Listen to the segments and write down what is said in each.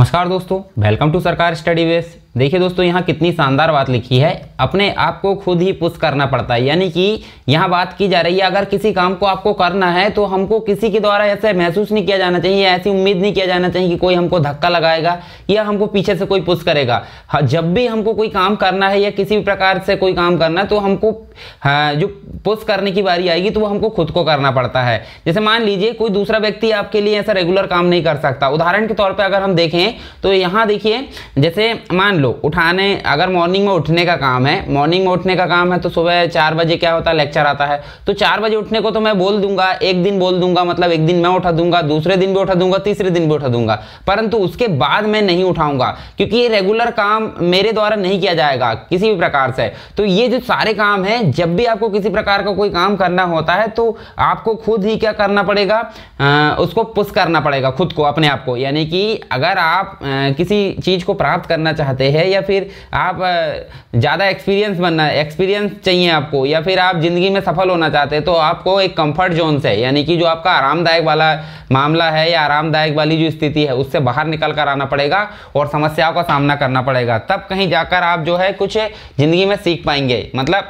नमस्कार दोस्तों, welcome to Sarkar study base. देखिए दोस्तों, यहाँ कितनी शानदार बात लिखी है, अपने आप को खुद ही पुश करना पड़ता है। यानी कि यहाँ बात की जा रही है, अगर किसी काम को आपको करना है तो हमको किसी के द्वारा ऐसे महसूस नहीं किया जाना चाहिए, ऐसी उम्मीद नहीं किया जाना चाहिए कि कोई हमको धक्का लगाएगा या हमको पीछे से कोई पुश करेगा। हाँ, जब भी हमको कोई काम करना है या किसी भी प्रकार से कोई काम करना है तो हमको जो पुश करने की बारी आएगी तो वो हमको खुद को करना पड़ता है। जैसे मान लीजिए कोई दूसरा व्यक्ति आपके लिए ऐसा रेगुलर काम नहीं कर सकता। उदाहरण के तौर पर अगर हम देखें तो यहाँ देखिए, जैसे मान उठाने, अगर मॉर्निंग में उठने का काम है, मॉर्निंग में उठने का काम है तो सुबह 4 बजे क्या होता है, लेक्चर आता है। तो 4 बजे उठने को तो मैं बोल दूंगा, एक दिन बोल दूंगा, मतलब एक दिन मैं उठा दूंगा, दूसरे दिन भी उठा दूंगा, तीसरे दिन भी उठा दूंगा, परंतु उसके बाद मैं नहीं उठाऊंगा क्योंकि ये रेगुलर काम मेरे द्वारा नहीं किया जाएगा किसी भी प्रकार से। तो ये जो सारे काम हैं, जब भी आपको किसी प्रकार का कोई काम करना होता है तो आपको खुद ही क्या करना पड़ेगा, उसको पुश करना पड़ेगा खुद को, अपने आप को। यानी कि अगर आप किसी चीज को प्राप्त करना चाहते हैं या फिर आप ज़्यादा एक्सपीरियंस चाहिए आपको, या फिर आप जिंदगी में सफल होना चाहते हैं, तो आपको एक कंफर्ट जोन से, यानी कि जो आपका आरामदायक वाला मामला है या आरामदायक वाली जो स्थिति है उससे बाहर निकल कर आना पड़ेगा और समस्याओं का सामना करना पड़ेगा। तब कहीं जाकर आप जो है कुछ जिंदगी में सीख पाएंगे। मतलब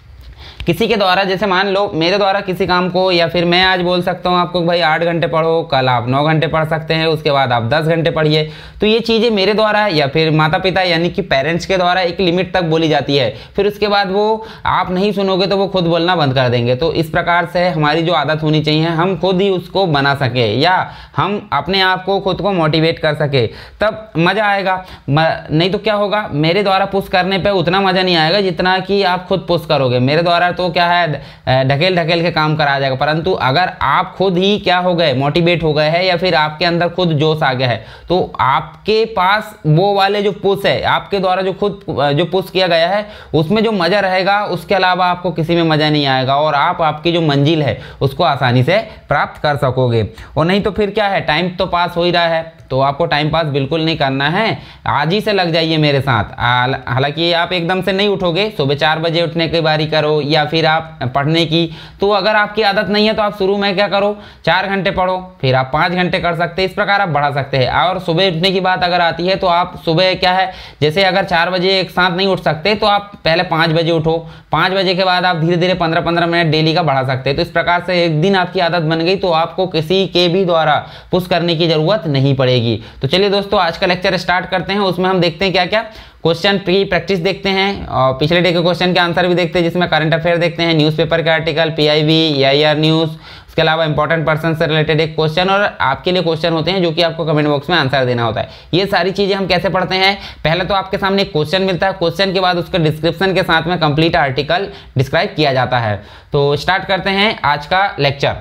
किसी के द्वारा, जैसे मान लो मेरे द्वारा किसी काम को, या फिर मैं आज बोल सकता हूँ आपको भाई 8 घंटे पढ़ो, कल आप 9 घंटे पढ़ सकते हैं, उसके बाद आप 10 घंटे पढ़िए। तो ये चीज़ें मेरे द्वारा या फिर माता पिता यानी कि पेरेंट्स के द्वारा एक लिमिट तक बोली जाती है, फिर उसके बाद वो आप नहीं सुनोगे तो वो खुद बोलना बंद कर देंगे। तो इस प्रकार से हमारी जो आदत होनी चाहिए, हम खुद ही उसको बना सके या हम अपने आप को खुद को मोटिवेट कर सके, तब मज़ा आएगा। नहीं तो क्या होगा, मेरे द्वारा पुश करने पर उतना मज़ा नहीं आएगा जितना कि आप खुद पुश करोगे। मेरे द्वारा तो क्या है, ढकेल ढकेल के काम करा जाएगा, परंतु अगर आप खुद ही क्या हो गए, मोटिवेट हो गए हैं या फिर आपके अंदर खुद जोश आ गया है, तो आपके पास वो वाले जो पुश है, आपके द्वारा जो खुद जो पुश किया गया है उसमें जो मजा रहेगा, उसके अलावा आपको किसी में मजा नहीं आएगा और आप आपकी जो मंजिल है उसको आसानी से प्राप्त कर सकोगे। और नहीं तो फिर क्या है, टाइम तो पास हो ही रहा है, तो आपको टाइम पास बिल्कुल नहीं करना है, आज ही से लग जाइए मेरे साथ। हालांकि आप एकदम से नहीं उठोगे, सुबह 4 बजे उठने की बारी करो या फिर आप पढ़ने की। तो अगर आपकी आदत नहीं है तो आप शुरू में क्या करो, 4 घंटे पढ़ो, फिर आप 5 घंटे कर सकते हैं, इस प्रकार आप बढ़ा सकते हैं। और सुबह उठने की बात अगर आती है तो आप सुबह क्या है, जैसे अगर 4 बजे एक साथ नहीं उठ सकते तो आप पहले 5 बजे उठो, 5 बजे के बाद आप धीरे धीरे 15-15 मिनट डेली का बढ़ा सकते हैं। तो इस प्रकार से एक दिन आपकी आदत बन गई तो आपको किसी के भी द्वारा पुश करने की जरूरत नहीं पड़ेगी। तो चलिए दोस्तों, आज का लेक्चर स्टार्ट करते हैं। उसमें हम देखते हैं क्या क्या क्वेश्चन की प्रैक्टिस देखते हैं और पिछले डे के क्वेश्चन के आंसर भी देखते हैं, जिसमें करंट अफेयर देखते हैं, न्यूज़पेपर के आर्टिकल, PIB, AIR न्यूज़, उसके अलावा इंपॉर्टेंट पर्सन से रिलेटेड एक क्वेश्चन, और आपके लिए क्वेश्चन होते हैं जो कि आपको कमेंट बॉक्स में आंसर देना होता है। ये सारी चीजें हम कैसे पढ़ते हैं, पहले तो आपके सामने एक क्वेश्चन मिलता है, क्वेश्चन के बाद उसके डिस्क्रिप्शन के साथ में कंप्लीट आर्टिकल डिस्क्राइब किया जाता है। तो स्टार्ट करते हैं आज का लेक्चर।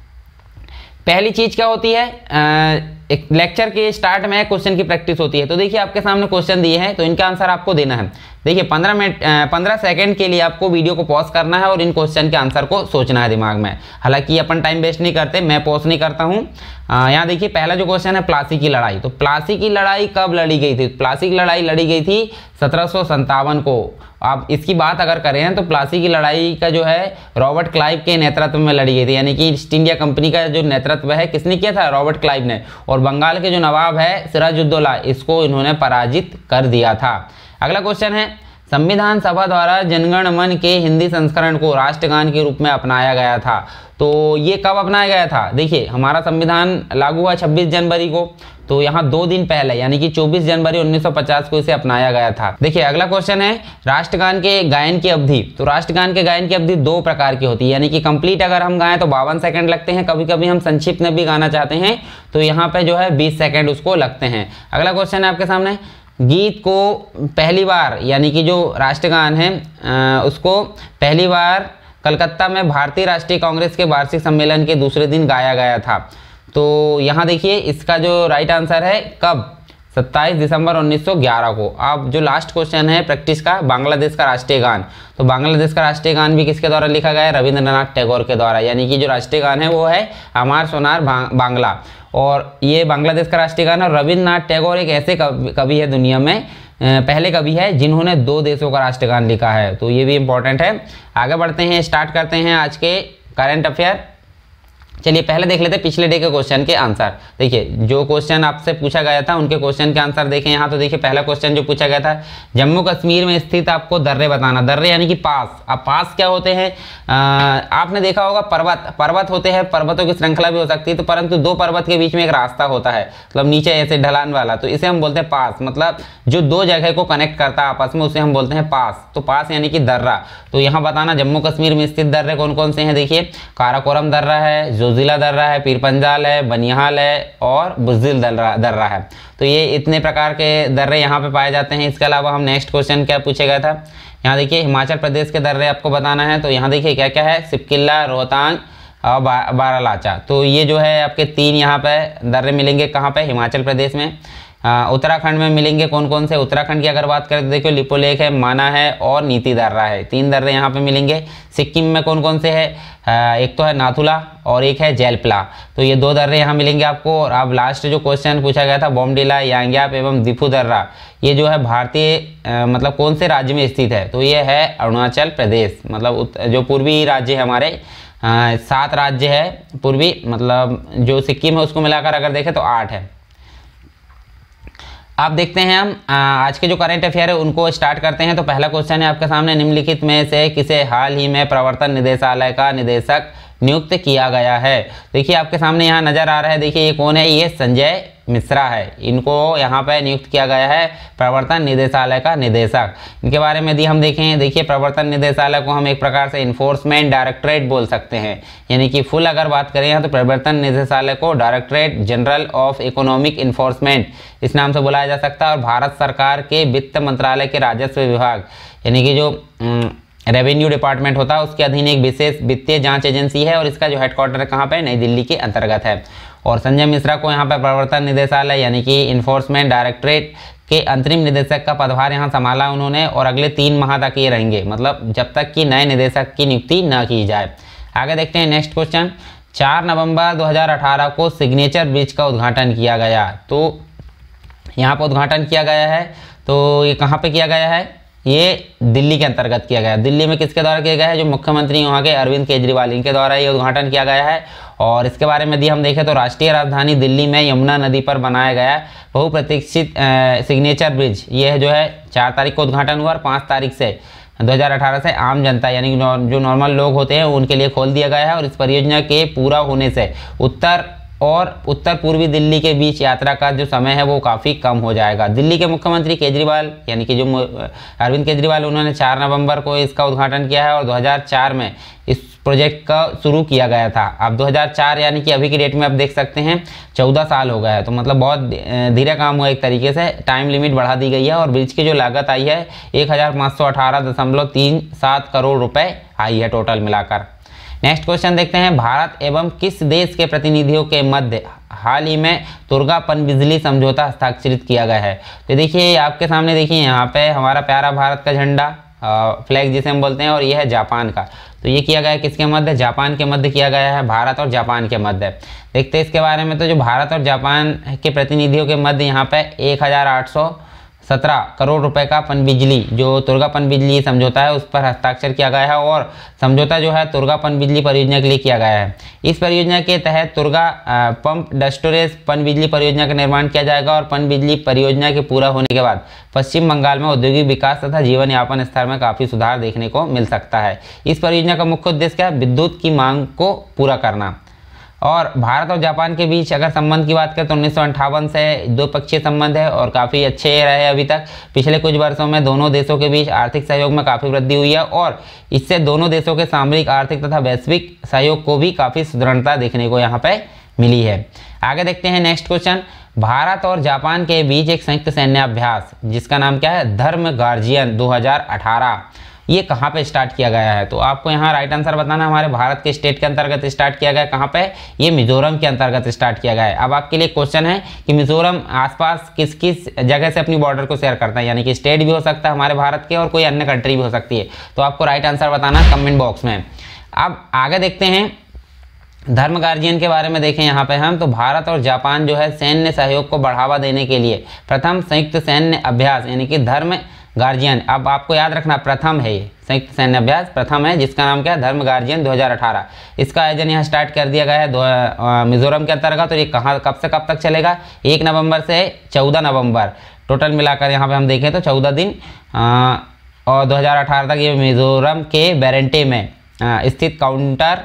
पहली चीज क्या होती है, एक लेक्चर के स्टार्ट में क्वेश्चन की प्रैक्टिस होती है। तो देखिए आपके सामने क्वेश्चन दिए हैं तो इनका आंसर आपको देना है। देखिए 15 सेकंड के लिए आपको वीडियो को पॉज करना है और इन क्वेश्चन के आंसर को सोचना है दिमाग में। हालांकि अपन टाइम वेस्ट नहीं करते, मैं पॉज नहीं करता हूँ। यहाँ देखिए पहला जो क्वेश्चन है, प्लासी की लड़ाई। तो प्लासी की लड़ाई कब लड़ी गई थी? प्लासी की लड़ाई लड़ी गई थी 1757 को। आप इसकी बात अगर करें तो प्लासी की लड़ाई का जो है रॉबर्ट क्लाइव के नेतृत्व में लड़ी गई थी। यानी कि ईस्ट इंडिया कंपनी का जो नेतृत्व है किसने किया था? रॉबर्ट क्लाइव ने। और बंगाल के जो नवाब है सिराजुद्दौला, इसको इन्होंने पराजित कर दिया था। अगला क्वेश्चन है, संविधान सभा द्वारा जनगण मन के हिंदी संस्करण को राष्ट्रगान के रूप में अपनाया गया था। तो ये कब अपनाया गया था? देखिए हमारा संविधान लागू हुआ 26 जनवरी को, तो यहाँ 2 दिन पहले यानी कि 24 जनवरी 1950 को इसे अपनाया गया था। देखिए अगला क्वेश्चन है, राष्ट्रगान के गायन की अवधि। तो राष्ट्रगान के गायन की अवधि 2 प्रकार की होती है, यानी कि कंप्लीट अगर हम गाएं तो 52 सेकंड लगते हैं, कभी कभी हम संक्षिप्त में भी गाना चाहते हैं तो यहाँ पे जो है 20 सेकंड उसको लगते हैं। अगला क्वेश्चन है आपके सामने, गीत को पहली बार, यानी कि जो राष्ट्रगान है उसको पहली बार कलकत्ता में भारतीय राष्ट्रीय कांग्रेस के वार्षिक सम्मेलन के दूसरे दिन गाया गया था। तो यहाँ देखिए इसका जो राइट आंसर है कब, 27 दिसंबर 1911 को। अब जो लास्ट क्वेश्चन है प्रैक्टिस का, बांग्लादेश का राष्ट्रीय गान। तो बांग्लादेश का राष्ट्रीय गान भी किसके द्वारा लिखा गया है? रविंद्रनाथ टैगोर के द्वारा। यानी कि जो राष्ट्रीय गान है वो है अमार सोनार बांग्ला, और ये बांग्लादेश का राष्ट्रीय गान है। रविंद्रनाथ टैगोर एक ऐसे कवि है दुनिया में, पहले कवि है जिन्होंने 2 देशों का राष्ट्रगान लिखा है। तो ये भी इंपॉर्टेंट है। आगे बढ़ते हैं, स्टार्ट करते हैं आज के करंट अफेयर। चलिए पहले देख लेते हैं पिछले डे के क्वेश्चन के आंसर। देखिए जो क्वेश्चन आपसे पूछा गया था उनके क्वेश्चन के आंसर देखें यहाँ। तो देखिए पहला क्वेश्चन जो पूछा गया था, जम्मू कश्मीर में स्थित आपको दर्रे बताना। दर्रे यानी कि पास। अब पास क्या होते हैं, आपने देखा होगा पर्वत होते हैं, पर्वतों की श्रृंखला भी हो सकती है, तो परंतु दो पर्वत के बीच में एक रास्ता होता है, मतलब नीचे ऐसे ढलान वाला, तो इसे हम बोलते हैं पास। मतलब जो दो जगह को कनेक्ट करता है आपस में, उसे हम बोलते हैं पास। तो पास यानी कि दर्रा। तो यहाँ बताना जम्मू कश्मीर में स्थित दर्रे कौन कौन से हैं। देखिए काराकोरम दर्रा है, जोजिला दर्रा है, पीरपंजाल है, बनिहाल है और बुज़दिल दर्रा है। तो ये इतने प्रकार के दर्रे यहाँ पे पाए जाते हैं। इसके अलावा हम नेक्स्ट क्वेश्चन क्या पूछा गया था, यहाँ देखिए हिमाचल प्रदेश के दर्रे आपको बताना है। तो यहाँ देखिए क्या क्या है, सिपकिल्ला, रोहतांग और बारालाचा। तो ये जो है आपके 3 यहाँ पे दर्रे मिलेंगे, कहाँ पे, हिमाचल प्रदेश में। उत्तराखंड में मिलेंगे कौन कौन से, उत्तराखंड की अगर बात करें तो देखिए लिपोलेख है, माना है और नीति दर्रा है। 3 दर्रे यहाँ पे मिलेंगे। सिक्किम में कौन कौन से है, एक तो है नाथुला और एक है जेलपला। तो ये 2 दर्रे यहाँ मिलेंगे आपको। और अब लास्ट जो क्वेश्चन पूछा गया था, बोमडिला, यांग्याप एवं दिफू दर्रा, ये जो है भारतीय मतलब कौन से राज्य में स्थित है। तो ये है अरुणाचल प्रदेश। मतलब जो पूर्वी राज्य है हमारे 7 राज्य है पूर्वी, मतलब जो सिक्किम है उसको मिलाकर अगर देखें तो 8 है। आप देखते हैं हम आज के जो करंट अफेयर है उनको स्टार्ट करते हैं। तो पहला क्वेश्चन है आपके सामने, निम्नलिखित में से किसे हाल ही में प्रवर्तन निदेशालय का निदेशक नियुक्त किया गया है। देखिए आपके सामने यहाँ नजर आ रहा है, देखिए ये कौन है, ये संजय मिश्रा है। इनको यहाँ पे नियुक्त किया गया है प्रवर्तन निदेशालय का निदेशक। इनके बारे में यदि हम देखें, देखिए प्रवर्तन निदेशालय को हम एक प्रकार से इन्फोर्समेंट डायरेक्टरेट बोल सकते हैं, यानी कि फुल अगर बात करें यहाँ तो प्रवर्तन निदेशालय को directorate general of economic enforcement इस नाम से बुलाया जा सकता है। और भारत सरकार के वित्त मंत्रालय के राजस्व विभाग यानी कि जो रेवेन्यू डिपार्टमेंट होता है उसके अधीन एक विशेष वित्तीय जांच एजेंसी है और इसका जो हेडक्वार्टर कहाँ पे, नई दिल्ली के अंतर्गत है। और संजय मिश्रा को यहाँ पर प्रवर्तन निदेशालय यानी कि इन्फोर्समेंट डायरेक्टरेट के अंतरिम निदेशक का पदभार यहाँ संभाला उन्होंने और अगले 3 माह तक ये रहेंगे, मतलब जब तक कि नए निदेशक की नियुक्ति न की जाए। आगे देखते हैं नेक्स्ट क्वेश्चन। 4 नवंबर 2018 को सिग्नेचर ब्रिज का उद्घाटन किया गया। तो यहाँ पर उद्घाटन किया गया है, तो ये कहाँ पे किया गया है, ये दिल्ली के अंतर्गत किया गया। दिल्ली में किसके द्वारा किया गया है, जो मुख्यमंत्री वहाँ के अरविंद केजरीवाल, इनके द्वारा ये उद्घाटन किया गया है। और इसके बारे में यदि हम देखें तो राष्ट्रीय राजधानी दिल्ली में यमुना नदी पर बनाया गया बहुप्रतीक्षित सिग्नेचर ब्रिज, ये जो है 4 तारीख को उद्घाटन हुआ और 5 तारीख से 2018 से आम जनता यानी जो नॉर्मल लोग होते हैं उनके लिए खोल दिया गया है। और इस परियोजना के पूरा होने से उत्तर पूर्वी दिल्ली के बीच यात्रा का जो समय है वो काफ़ी कम हो जाएगा। दिल्ली के मुख्यमंत्री केजरीवाल यानी कि जो अरविंद केजरीवाल, उन्होंने 4 नवंबर को इसका उद्घाटन किया है और 2004 में इस प्रोजेक्ट का शुरू किया गया था। अब 2004 यानी कि अभी की डेट में आप देख सकते हैं 14 साल हो गया है, तो मतलब बहुत धीरे काम हुआ, एक तरीके से टाइम लिमिट बढ़ा दी गई है। और ब्रिज की जो लागत आई है 1518.37 करोड़ रुपए आई है टोटल मिलाकर। नेक्स्ट क्वेश्चन देखते हैं, भारत एवं किस देश के प्रतिनिधियों के मध्य हाल ही में तुर्गा पनबिजली समझौता हस्ताक्षरित किया गया है। तो देखिए आपके सामने देखिए यहाँ पे हमारा प्यारा भारत का झंडा फ्लैग जिसे हम बोलते हैं, और ये है जापान का। तो ये किया गया है किसके मध्य, जापान के मध्य किया गया है, भारत और जापान के मध्य। देखते हैं इसके बारे में। तो जो भारत और जापान के प्रतिनिधियों के मध्य यहाँ पे 1817 करोड़ रुपए का पनबिजली जो तुर्गा पनबिजली समझौता है उस पर हस्ताक्षर किया गया है। और समझौता जो है तुर्गा पनबिजली परियोजना के लिए किया गया है। इस परियोजना के तहत तुर्गा पंप स्टोरेज पनबिजली परियोजना का निर्माण किया जाएगा और पनबिजली परियोजना के पूरा होने के बाद पश्चिम बंगाल में औद्योगिक विकास तथा जीवन यापन स्तर में काफ़ी सुधार देखने को मिल सकता है। इस परियोजना का मुख्य उद्देश्य क्या है, विद्युत की मांग को पूरा करना। और भारत और जापान के बीच अगर संबंध की बात करें तो 1958 से द्विपक्षीय संबंध है और काफ़ी अच्छे रहे अभी तक। पिछले कुछ वर्षों में दोनों देशों के बीच आर्थिक सहयोग में काफ़ी वृद्धि हुई है और इससे दोनों देशों के सामरिक, आर्थिक तथा वैश्विक सहयोग को भी काफ़ी सुदृढ़ता देखने को यहाँ पे मिली है। आगे देखते हैं नेक्स्ट क्वेश्चन। भारत और जापान के बीच एक संयुक्त सैन्य अभ्यास जिसका नाम क्या है, धर्म गार्जियन 2018, ये कहाँ पे स्टार्ट किया गया है। तो आपको यहाँ राइट आंसर बताना। हमारे भारत के स्टेट के अंतर्गत स्टार्ट किया गया, कहाँ पे, ये मिजोरम के अंतर्गत स्टार्ट किया गया है। अब आपके लिए क्वेश्चन है कि मिजोरम आसपास किस किस जगह से अपनी बॉर्डर को शेयर करता है, यानी कि स्टेट भी हो सकता है हमारे भारत के और कोई अन्य कंट्री भी हो सकती है। तो आपको राइट आंसर बताना कमेंट बॉक्स में। अब आगे देखते हैं धर्म गार्जियन के बारे में। देखें यहाँ पे हम, तो भारत और जापान जो है सैन्य सहयोग को बढ़ावा देने के लिए प्रथम संयुक्त सैन्य अभ्यास यानी कि धर्म गार्जियन। अब आपको याद रखना प्रथम है, ये संयुक्त सैन्य अभ्यास प्रथम है, जिसका नाम क्या है, धर्म गार्जियन 2018। इसका आयोजन यहाँ स्टार्ट कर दिया गया है मिजोरम के अंतर्गत। और ये कहाँ कब से कब तक चलेगा, 1 नवंबर से 14 नवंबर, टोटल मिलाकर यहाँ पे हम देखें तो 14 दिन और 2018 तक ये मिजोरम के बेरेंटे में स्थित काउंटर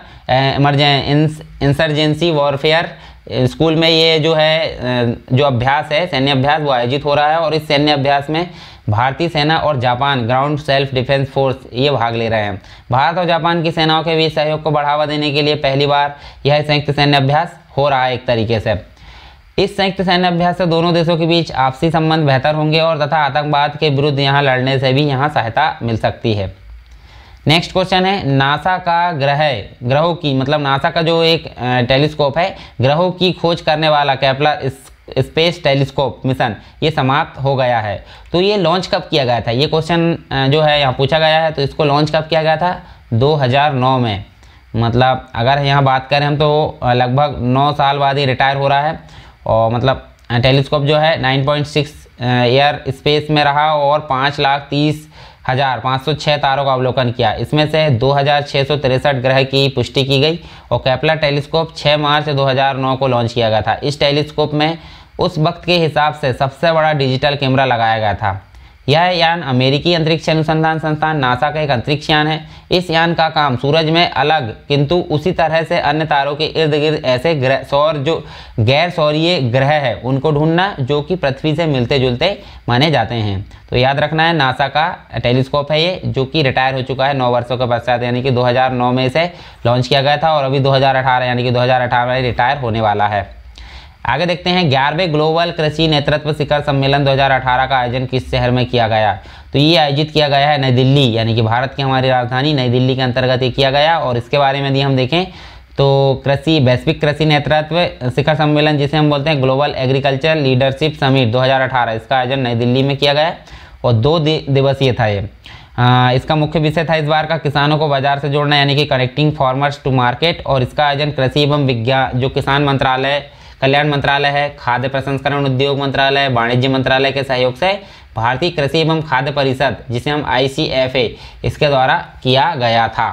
इंसर्जेंसी वॉरफेयर स्कूल में ये जो है जो अभ्यास है, सैन्य अभ्यास, वो आयोजित हो रहा है। और इस सैन्य अभ्यास में भारतीय सेना और Japan ground self defence force ये भाग ले रहे हैं। भारत और जापान की सेनाओं के बीच सहयोग को बढ़ावा देने के लिए पहली बार यह संयुक्त सैन्य अभ्यास हो रहा है एक तरीके से। इस संयुक्त सैन्य अभ्यास से दोनों देशों के बीच आपसी संबंध बेहतर होंगे और तथा आतंकवाद के विरुद्ध यहाँ लड़ने से भी यहाँ सहायता मिल सकती है। नेक्स्ट क्वेश्चन है, नासा का ग्रहों की, मतलब नासा का जो एक टेलीस्कोप है, ग्रहों की खोज करने वाला केपलर स्पेस टेलीस्कोप मिशन ये समाप्त हो गया है। तो ये लॉन्च कब किया गया था, ये क्वेश्चन जो है यहाँ पूछा गया है। तो इसको लॉन्च कब किया गया था, 2009 में। मतलब अगर यहाँ बात करें हम तो लगभग 9 साल बाद ही रिटायर हो रहा है। और मतलब टेलीस्कोप जो है 9.6 ईयर स्पेस में रहा और 5,30,506 तारों का अवलोकन किया। इसमें से 2,663 ग्रह की पुष्टि की गई। और केपलर टेलीस्कोप 6 मार्च 2009 को लॉन्च किया गया था। इस टेलीस्कोप में उस वक्त के हिसाब से सबसे बड़ा डिजिटल कैमरा लगाया गया था। यह यान अमेरिकी अंतरिक्ष अनुसंधान संस्थान नासा का एक अंतरिक्ष यान है। इस यान का काम सूरज में अलग किंतु उसी तरह से अन्य तारों के इर्द गिर्द ऐसे ग्रह जो गैर सौरीय ग्रह है उनको ढूंढना जो कि पृथ्वी से मिलते जुलते माने जाते हैं। तो याद रखना है, नासा का टेलीस्कोप है ये, जो कि रिटायर हो चुका है 9 वर्षों के पश्चात, यानी कि 2009 में इसे लॉन्च किया गया था और अभी 2018 यानी कि 2018 में रिटायर होने वाला है। आगे देखते हैं, 11वें ग्लोबल कृषि नेतृत्व शिखर सम्मेलन 2018 का आयोजन किस शहर में किया गया। तो ये आयोजित किया गया है नई दिल्ली, यानी कि भारत की हमारी राजधानी नई दिल्ली के अंतर्गत ये किया गया। और इसके बारे में यदि हम देखें तो वैश्विक कृषि नेतृत्व शिखर सम्मेलन, जिसे हम बोलते हैं ग्लोबल एग्रीकल्चर लीडरशिप समिट 2018, इसका आयोजन नई दिल्ली में किया गया और 2 दिवसीय था ये। इसका मुख्य विषय था इस बार का किसानों को बाजार से जोड़ना, यानी कि कनेक्टिंग फार्मर्स टू मार्केट। और इसका आयोजन कृषि एवं विज्ञान जो किसान मंत्रालय, कल्याण मंत्रालय है, खाद्य प्रसंस्करण उद्योग मंत्रालय, वाणिज्य मंत्रालय के सहयोग से भारतीय कृषि एवं खाद्य परिषद, जिसे हम ICFA, इसके द्वारा किया गया था।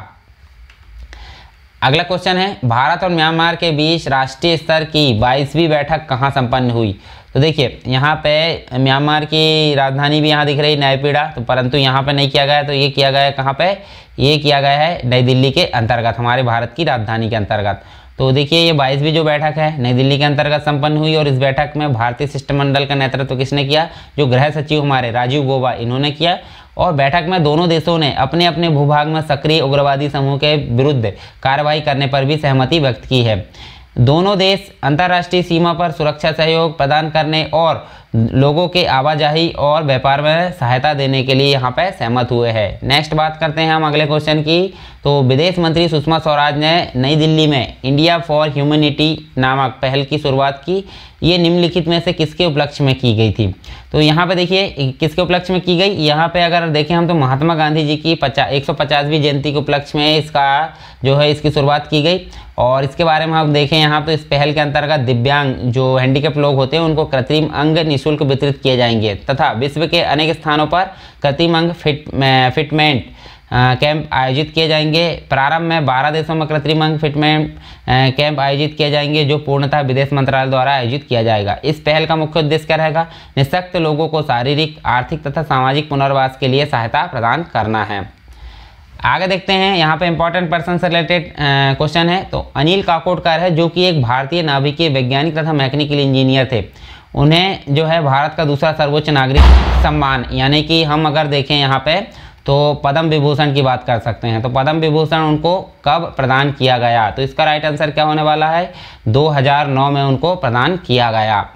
अगला क्वेश्चन है, भारत और म्यांमार के बीच राष्ट्रीय स्तर की 22वीं बैठक कहाँ संपन्न हुई। तो देखिए यहाँ पे म्यांमार की राजधानी भी यहाँ दिख रही नयपीड़ा, तो परंतु यहाँ पे नहीं किया गया। तो ये किया गया है कहाँ पे, ये किया गया है नई दिल्ली के अंतर्गत, हमारे भारत की राजधानी के अंतर्गत। तो देखिए ये 22वीं जो बैठक है नई दिल्ली के अंतर्गत संपन्न हुई और इस बैठक में भारतीय शिष्टमंडल का नेतृत्व किसने किया, जो गृह सचिव हमारे राजीव गौबा इन्होंने किया। और बैठक में दोनों देशों ने अपने अपने भूभाग में सक्रिय उग्रवादी समूह के विरुद्ध कार्रवाई करने पर भी सहमति व्यक्त की है। दोनों देश अंतर्राष्ट्रीय सीमा पर सुरक्षा सहयोग प्रदान करने और लोगों के आवाजाही और व्यापार में सहायता देने के लिए यहाँ पे सहमत हुए हैं। नेक्स्ट बात करते हैं हम अगले क्वेश्चन की। तो विदेश मंत्री सुषमा स्वराज ने नई दिल्ली में इंडिया फॉर ह्यूमैनिटी नामक पहल की शुरुआत की। ये निम्नलिखित में से किसके उपलक्ष्य में की गई थी। तो यहाँ पे देखिए किसके उपलक्ष्य में की गई, यहाँ पे अगर देखें हम तो महात्मा गांधी जी की 150वीं जयंती के उपलक्ष्य में इसका जो है इसकी शुरुआत की गई। और इसके बारे में हम देखें यहाँ तो इस पहल के अंतर्गत दिव्यांग जो हैंडीकैप लोग होते हैं उनको कृत्रिम अंग निःशुल्क वितरित किए जाएंगे तथा विश्व के अनेक स्थानों पर कृत्रिम अंग फिटमेंट कैंप आयोजित किए जाएंगे। प्रारंभ में 12 देशों में कृत्रिम अंग फिटमेंट कैंप आयोजित किए जाएंगे, जो पूर्णतः विदेश मंत्रालय द्वारा आयोजित किया जाएगा। इस पहल का मुख्य उद्देश्य क्या रहेगा, निःशक्त लोगों को शारीरिक, आर्थिक तथा सामाजिक पुनर्वास के लिए सहायता प्रदान करना है। आगे देखते हैं, यहाँ पे इंपॉर्टेंट पर्सन से रिलेटेड क्वेश्चन है। तो अनिल काकोडकर है, जो कि एक भारतीय नाभिकीय वैज्ञानिक तथा मैकेनिकल इंजीनियर थे। उन्हें जो है भारत का दूसरा सर्वोच्च नागरिक सम्मान, यानी कि हम अगर देखें यहाँ पे तो पद्म विभूषण की बात कर सकते हैं। तो पद्म विभूषण उनको कब प्रदान किया गया, तो इसका राइट आंसर क्या होने वाला है, 2009 में उनको प्रदान किया गया।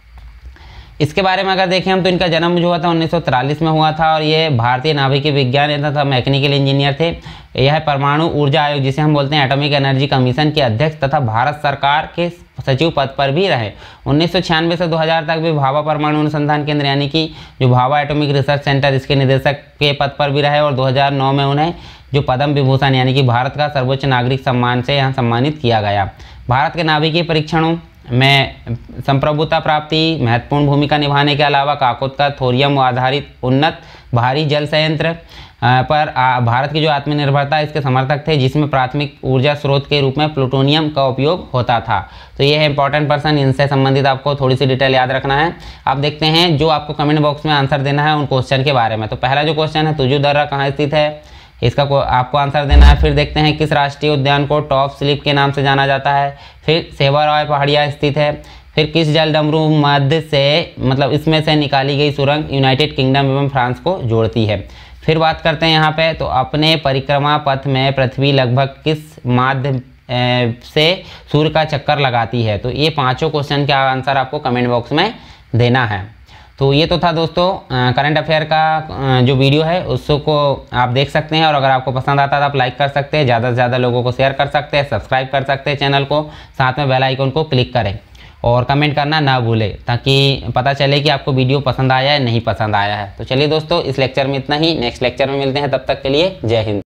इसके बारे में अगर देखें हम तो इनका जन्म जो हुआ था 1943 में हुआ था और ये भारतीय नाभिकीय विज्ञान तथा मैकेनिकल इंजीनियर थे। यह परमाणु ऊर्जा आयोग, जिसे हम बोलते हैं एटॉमिक एनर्जी कमीशन के अध्यक्ष तथा भारत सरकार के सचिव पद पर भी रहे। 1996 से 2000 तक भी भाभा परमाणु अनुसंधान केंद्र, यानी कि जो भाभा एटॉमिक रिसर्च सेंटर, इसके निदेशक के पद पर भी रहे। और 2009 में उन्हें जो पद्म विभूषण यानी कि भारत का सर्वोच्च नागरिक सम्मान से यहाँ सम्मानित किया गया। भारत के नाभिकीय परीक्षणों में संप्रभुता प्राप्ति, महत्वपूर्ण भूमिका निभाने के अलावा काकोदका थोरियम आधारित उन्नत भारी जल संयंत्र पर भारत की जो आत्मनिर्भरता इसके समर्थक थे, जिसमें प्राथमिक ऊर्जा स्रोत के रूप में प्लूटोनियम का उपयोग होता था। तो ये है इंपॉर्टेंट पर्सन, इनसे संबंधित आपको थोड़ी सी डिटेल याद रखना है। अब देखते हैं जो आपको कमेंट बॉक्स में आंसर देना है उन क्वेश्चन के बारे में। तो पहला जो क्वेश्चन है, तुजू दर्रा कहाँ स्थित है, इसका आपको आंसर देना है। फिर देखते हैं किस राष्ट्रीय उद्यान को टॉप स्लिप के नाम से जाना जाता है। फिर सेवारॉय पहाड़ियाँ स्थित है। फिर किस जलडमरू मध्य से मतलब इसमें से निकाली गई सुरंग यूनाइटेड किंगडम एवं फ्रांस को जोड़ती है। फिर बात करते हैं यहाँ पे, तो अपने परिक्रमा पथ में पृथ्वी लगभग किस माध्य से सूर्य का चक्कर लगाती है। तो ये पांचों क्वेश्चन का आंसर आपको कमेंट बॉक्स में देना है। तो ये तो था दोस्तों करंट अफेयर का जो वीडियो है उसको आप देख सकते हैं, और अगर आपको पसंद आता है तो आप लाइक कर सकते हैं, ज़्यादा से ज़्यादा लोगों को शेयर कर सकते हैं, सब्सक्राइब कर सकते हैं चैनल को, साथ में बेल आइकन को क्लिक करें और कमेंट करना ना भूलें, ताकि पता चले कि आपको वीडियो पसंद आया है नहीं पसंद आया है। तो चलिए दोस्तों, इस लेक्चर में इतना ही, नेक्स्ट लेक्चर में मिलते हैं, तब तक के लिए जय हिंद।